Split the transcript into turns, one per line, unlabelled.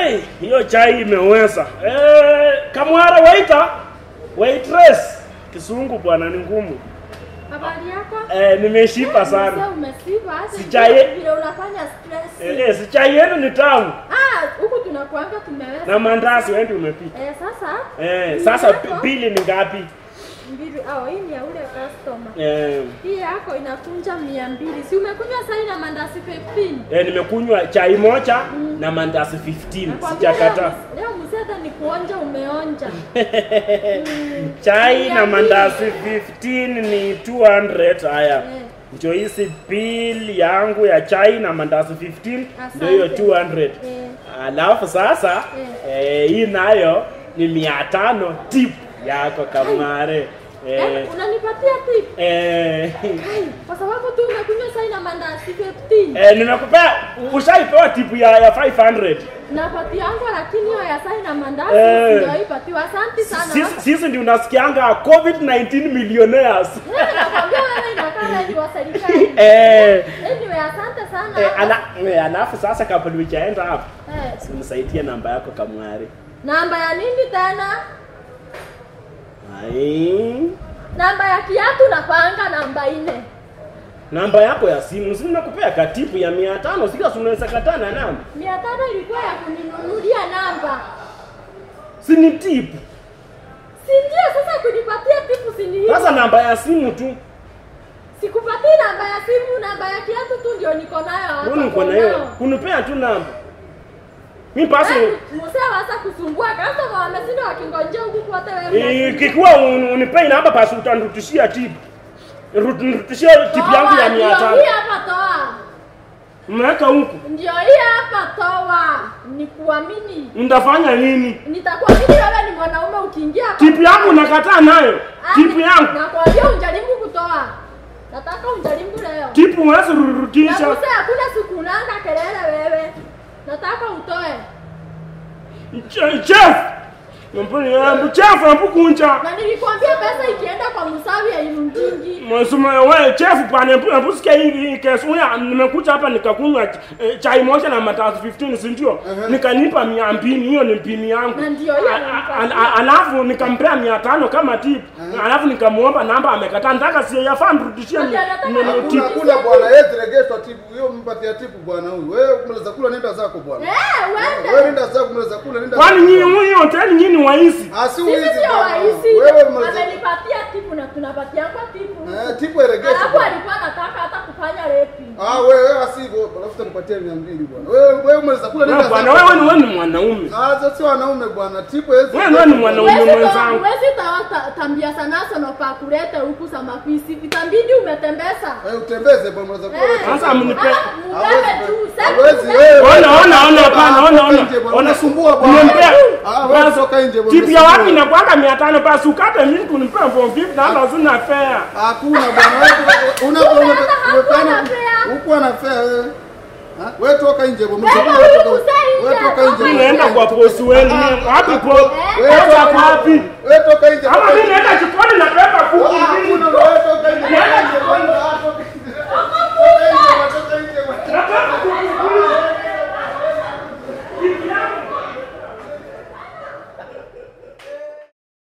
Hey, hiyo chai imeweza. Kamwara waiter. Waitress. Kisungu bwana ni ngumu.
Habari yako?
Nimeshipa sana.
Sasa umesiba hata vile unafanya stress.
Si chai yenu ni tamu.
Huku tunakuanga tumeweza.
Na mandazi wewe ndio umepika.
Sasa
bili ni ngapi?
Mbili. Hii ni ya ule customer. Hii yako inakunja 200. Si umekunywa sasa na mandazi 15?
Nimekunywa chai moja na mandazi 15. Sijakata.
Leo mseta ni kuonja umeonja.
Chai na mandazi 15 ni 200 haya. Ndio hizi bill yangu ya chai na mandazi 15 ndio hiyo 200. Alafu sasa hii nayo ni 500 tip yako Kamare.
Unanipatia tip? Kwa sababu tu umekunywa chai na mandazi 15.
Nimekupea ushaipewa tip ya 500.
Napatia yangu lakini hiyo ya chai na mandazi ndio ipatiwa. Asante sana.
Sisi ndio unasikianga COVID-19 millionaires.
Nakwambia wewe inakaa ni wa serikali. Anyway, asante sana.
Alafu sasa kabla hujaenda hapo. Unisaidie namba yako Kamwari.
Namba ya nini tena? Namba ya kiatu napanga namba 4.
Namba yako ya simu, si nakupea katipu ya 500, sika unaweza katana namba.
500 ilikuwa ya kuninunulia namba.
Si ni tipu.
Si ndio sasa kunipatia tipu si ni.
Sasa namba ya simu tu.
Sikupatia namba ya simu, namba ya kiatu tu ndio niko nayo hapa.
Wewe uko nayo. Kunipea tu namba. Mimi pasi
Musa wasa kusumbua kama wameshinda wakingonjea huku kwote wewe.
Kikuwa unipei namba pasi utanirudishia tip. Rudishia tip yangu ya 500.
Ndio hii hapa toa.
Mweka huku.
Ndio hii hapa toa. Nikuamini.
Ndafanya nini?
Nitakuamini wewe ni mwanaume ukiingia hapa.
Tip yangu nakataa nayo. Tip yangu.
Nakwambia unjaribu kutoa. Nataka unjaribu leo.
Tip uweze rudisha.
Sasa hakuna siku unaanga kelele wewe. Nataka utoe.
Chef! Chef anapokunja.
Na nilikwambia pesa ikienda kwa Musawi ya inundingi.
Msuma wewe chef bwana anaposikia hii kesi nimekuja hapa nikakunywa chai moja na mandazi 15 si ndio? Nikanipa 200 hiyo ni pini yangu.
Na ndio hiyo.
Alafu nikampea 500 kama tip. Alafu nikamuomba namba amekataa. Nataka si yafaa mrudishie
tip. Hakuna bwana yeye regeshwa tip. Hiyo mpatia tip bwana huyu. Wewe unaweza kula nenda zako bwana. Wewe nenda zako unaweza kula nenda.
Kwani nyinyi huyu hoteli nyinyi waisi?
Si wizi waisi. Wewe amenipatia tipu na tunapatia kwa tipu.
Tipu eregesha.
Hapo alikuwa anataka hata kufanya rapi.
Wewe asivyo, alafu nipatie 200 bwana. Wewe unaweza kula nenda.
Bwana wewe ni mwanaume.
Sasa si wanaume bwana. Tipu hizo.
Wewe ni mwanaume mwenzangu.
Wewe tambia sana sana pa kuleta huku samapisi. Itabidi umetembeza.
Utembeze bwana unaweza kula.
Sasa mnipe.
Hawezi wewe.
Ona hapana.
Unasumbua bwana.
Wewe toka nje bwana. Tipu ya wapi na kwanga 500 basi ukate mimi kunipea for 50 na lazima fair.
Hakuna bwana. Wewe unapana huko ana fair wewe. Wewe toka nje bwana. Wewe toka nje.
Mimi naenda kwa bosi wenu. Wapi po? Wewe toka wapi?
Wewe toka nje.
Ama mimi naenda jikoni na beba kuku.